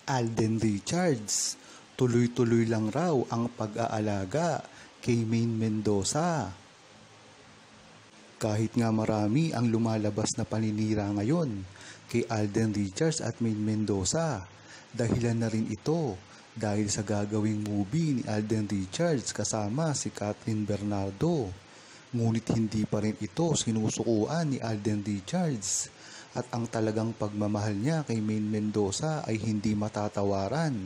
Alden Richards, tuloy-tuloy lang raw ang pag-aalaga kay Maine Mendoza. Kahit nga marami ang lumalabas na paninira ngayon kay Alden Richards at Maine Mendoza, dahilan na rin ito dahil sa gagawing movie ni Alden Richards kasama si Kathryn Bernardo. Ngunit hindi pa rin ito sinusukuan ni Alden Richards at ang talagang pagmamahal niya kay Maine Mendoza ay hindi matatawaran.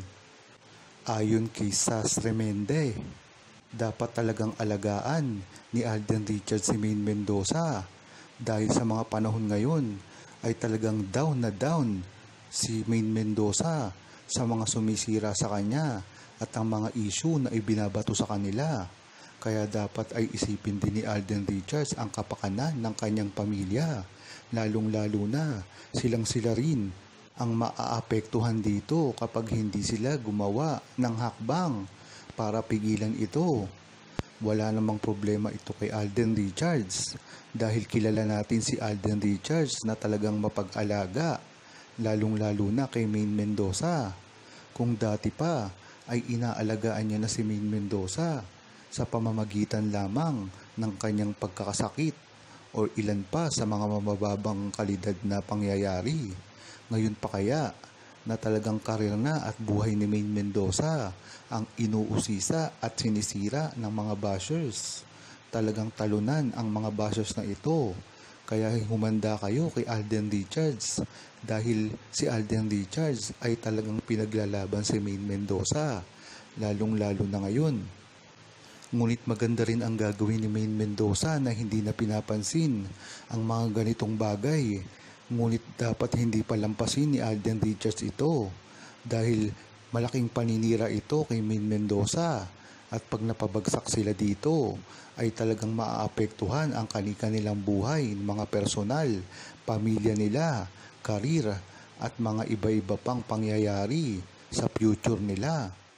Ayon kay Sas Remende, dapat talagang alagaan ni Alden Richards si Maine Mendoza dahil sa mga panahon ngayon ay talagang down na down si Maine Mendoza sa mga sumisira sa kanya at ang mga issue na ibinabato sa kanila. Kaya dapat ay isipin din ni Alden Richards ang kapakanan ng kanyang pamilya, lalong-lalo na sila rin ang maaapektuhan dito kapag hindi sila gumawa ng hakbang para pigilan ito. Wala namang problema ito kay Alden Richards dahil kilala natin si Alden Richards na talagang mapag-alaga, lalong-lalo na kay Maine Mendoza. Kung dati pa ay inaalagaan niya na si Maine Mendoza sa pamamagitan lamang ng kanyang pagkakasakit o ilan pa sa mga mababang kalidad na pangyayari. Ngayon pa kaya na talagang karir na at buhay ni Maine Mendoza ang inuusisa at sinisira ng mga bashers. Talagang talunan ang mga bashers na ito. Kaya humanda kayo kay Alden Richards dahil si Alden Richards ay talagang pinaglalaban si Maine Mendoza, lalong-lalo na ngayon. Ngunit maganda rin ang gagawin ni Maine Mendoza na hindi na pinapansin ang mga ganitong bagay. Ngunit dapat hindi palampasin ni Alden Richards ito dahil malaking paninira ito kay Maine Mendoza at pag napabagsak sila dito ay talagang maaapektuhan ang kanilang buhay, mga personal, pamilya nila, karir at mga iba-iba pang pangyayari sa future nila.